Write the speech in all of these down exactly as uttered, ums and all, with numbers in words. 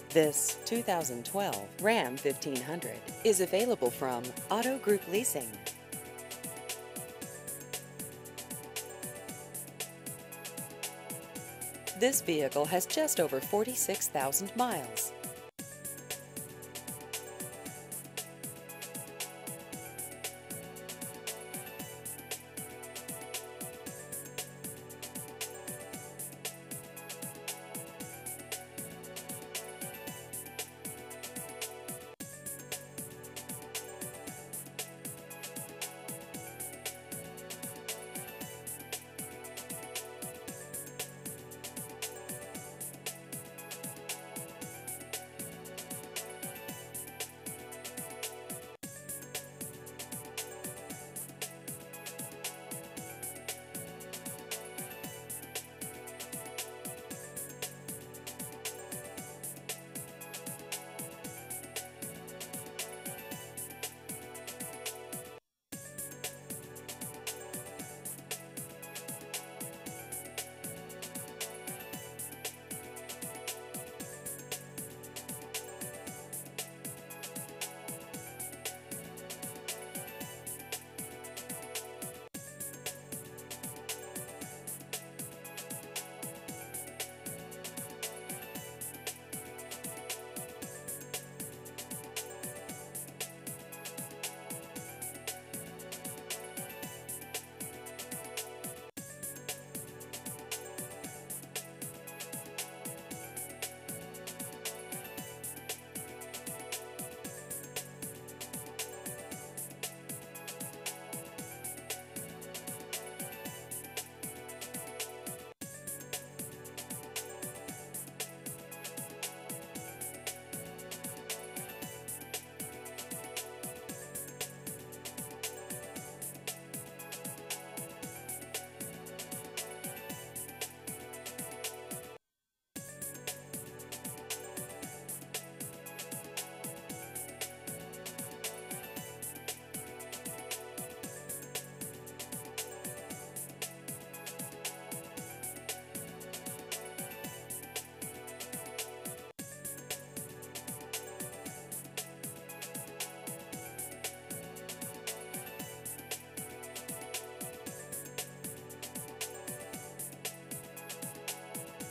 This two thousand twelve Ram fifteen hundred is available from Auto Group Leasing. This vehicle has just over forty-six thousand miles.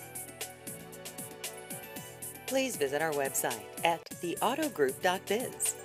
Please visit our website at the auto group dot biz.